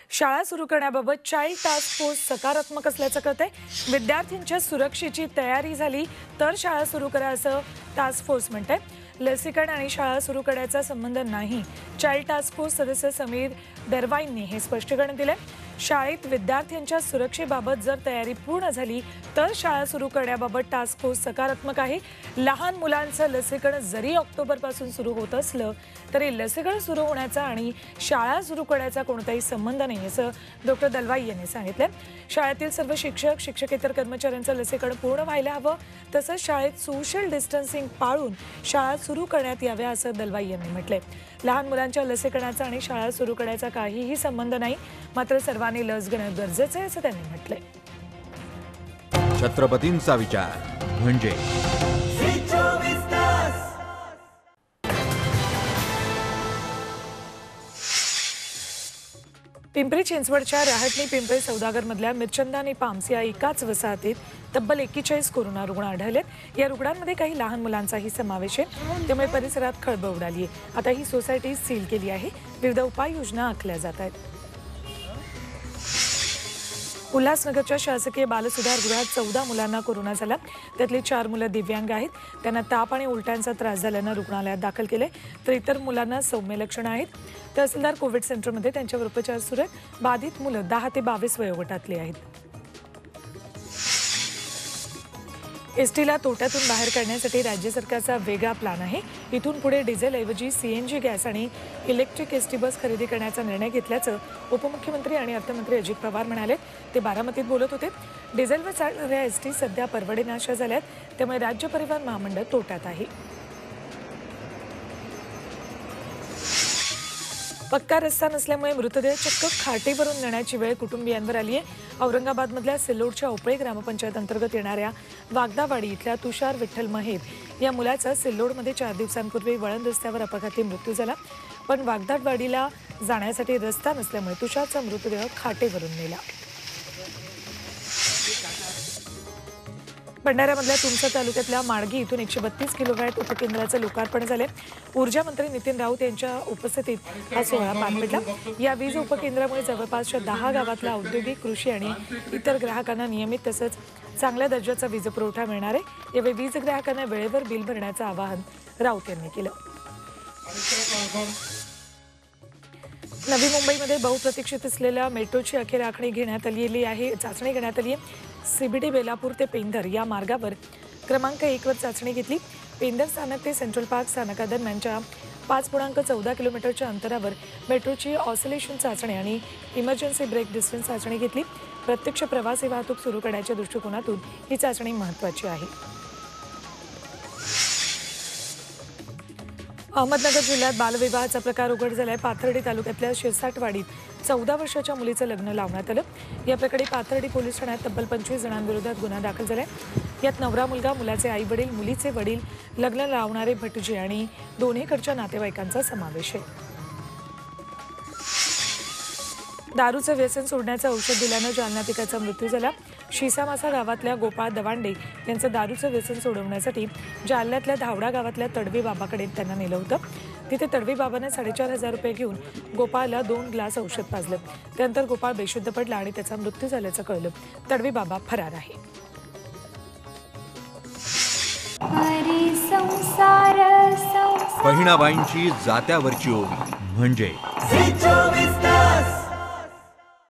शाळा सुरू करण्याबाबत चाइल्ड टास्क फोर्स सकारात्मक असल्याचं कळतंय। विद्यार्थ्यांच्या सुरक्षेची तयारी झाली तर शाळा सुरू करा असं टास्क फोर्स म्हणते। लसीकरण आणि शाळा सुरू करण्याचा संबंध नाही, चाइल्ड टास्क फोर्स सदस्य समीर दरवाईंनी हे स्पष्टीकरण दिले। शाळेत विद्यार्थ्यांच्या सुरक्षेबाबत जर तयारी पूर्ण झाली तर शाळा सुरू करण्याबाबत टास्क फोर्स सकारात्मक आहे। लहान मुलांचं लसीकरण जरी ऑक्टोबरपासून सुरू होत असलं तरी लसीकरण सुरू होण्याचा आणि शाळा सुरू करण्याचा कोणताही संबंध नाही असं डॉक्टर दलवाई यांनी सांगितलं। शाळेतील सर्व शिक्षक शिक्षकेतर कर्मचाऱ्यांचं लसीकरण पूर्ण व्हायला हवं, तसंच शाळेत सोशल डिस्टन्सिंग पाळून शाळा सुरू करण्यात याव्या असं दलवाई यांनी म्हटलंय। लहान मुलांच्या लसीकरणाचा आणि शाळा सुरू करण्याचा काहीही संबंध नाही, मात्र सर्वांनी लस घेणं गरजेचं आहे असं त्यांनी म्हटलंय। छत्रपतींचा विचार म्हणजे पिंपरी चिंचवडच्या रहाटणी पिंपरी सौदागर मधल्या मिरचंदा आणि पाम्स या एकाच वसाहतीत तब्बल 41 कोरोना रुग्ण आढळलेत। या रुग्णांमध्ये काही लहान मुलांचाही समावेश आहे, त्यामुळे परिसरात खळबळ उडाली आहे। आता ही सोसायटी सील केली आहे, विविध उपाययोजना आखल्या जात आहेत। उल्हासनगरच्या शासकीय बालसुधार गृहात 14 मुलांना कोरोना झाला, त्यातली 4 मुलं दिव्यांग आहेत। त्यांना ताप आणि उलट्यांचा त्रास झाल्यानं रुग्णालयात दाखल केले, तर इतर मुलांना सौम्य लक्षणं आहेत। तहसीलदार कोविड सेंटरमध्ये त्यांच्यावर उपचार सुरू आहेत। बाधित मुलं 10 ते 22 वयोगटातली आहेत। एसटीला तोट्यातून बाहेर काढण्यासाठी राज्य सरकारचा वेगळा प्लॅन आहे। इथून पुढे डिझेलऐवजी सीएनजी गॅस आणि इलेक्ट्रिक एसटी बस खरेदी करण्याचा निर्णय घेतल्याचं उपमुख्यमंत्री आणि अर्थमंत्री अजित पवार म्हणाले। ते बारामतीत बोलत होते। डिझेलवर चालणाऱ्या एसटी सध्या परवडेनाशा झाल्यात, त्यामुळे राज्य परिवहन महामंडळ तोट्यात आहे। पक्का रस्ता नसल्यामुळे मृतदेह चक्क खाटेवरून नेण्याची वेळ कुटुंबियांवर आली आहे। औरंगाबादमधल्या सिल्लोडच्या उपळे ग्रामपंचायत अंतर्गत येणाऱ्या वागदावाडी इथल्या तुषार विठ्ठल महेर या मुलाचा सिल्लोडमध्ये 4 दिवसांपूर्वी वळण रस्त्यावर अपघाती मृत्यू झाला, पण वागदावाडीला जाण्यासाठी रस्ता नसल्यामुळे तुषारचा मृतदेह खाटेवरून नेला। भंडाऱ्यामधल्या तुमसर तालुक्यातल्या माडगी इथून 132 किलोवॅट उपकेंद्राचं लोकार्पण झाले। ऊर्जा मंत्री नितीन राऊत यांच्या उपस्थितीत हा सोहळा पार पडला। या वीज उपकेंद्रामुळे जवळपासच्या 10 गावातल्या औद्योगिक, कृषी आणि इतर ग्राहकांना नियमित तसंच चांगल्या दर्जाचा वीज पुरवठा मिळणार आहे। यावेळी वीज ग्राहकांना वेळेवर बिल भरण्याचं आवाहन राऊत यांनी केलं। नवी मुंबईमध्ये बहुप्रतीक्षित असलेल्या मेट्रोची अखेर आखणी घेण्यात आलेली आहे, चाचणी घेण्यात आली आहे। सीबीडी बेलापूर ते पेंधर या मार्गावर क्रमांक 1 वर चाचणी घेतली। पेंधर स्थानक ते सेंट्रल पार्क स्थानकादरम्यानच्या 5.14 किलोमीटरच्या अंतरावर मेट्रोची ऑसिलेशन चाचणी आणि इमर्जन्सी ब्रेक डिस्टन्स चाचणी घेतली। प्रत्यक्ष प्रवासी वाहतूक सुरू करण्याच्या दृष्टिकोनातून ही चाचणी महत्त्वाची आहे। अहमदनगर जिल्ह्यात बालविवाहाचा प्रकार उघड झालाय। पाथर्डी तालुक्यातल्या शिरसाटवाडीत 14 वर्षाच्या मुलीचं लग्न लावण्यात आलं। या प्रकरणी पाथर्डी पोलीस ठाण्यात तब्बल 25 जणांविरोधात गुन्हा दाखल झालाय। यात नवरा मुलगा, मुलाचे आई वडील, मुलीचे वडील, लग्न लावणारे भटजी आणि दोन्हीकडच्या नातेवाईकांचा समावेश आहे। दारूचं व्यसन सोडण्याचं औषध दिल्यानं जालन्यात एकाचा मृत्यू झाला। शिसामासा गावातल्या गोपाळ दवांडे यांचं दारूचं व्यसन सोडवण्यासाठी जालन्यातल्या धावडा गावातल्या तडवी बाबाकडे त्यांना नेलं होतं। तिथे तडवी बाबानं 4,500 रुपये घेऊन गोपाळला 2 ग्लास औषध पाजलं। त्यानंतर गोपाळ बेशुद्ध पडला आणि त्याचा मृत्यू झाल्याचं कळलं। तडवी बाबा फरार आहे। बहिणाबाईंची जात्यावरची ओवी म्हणजे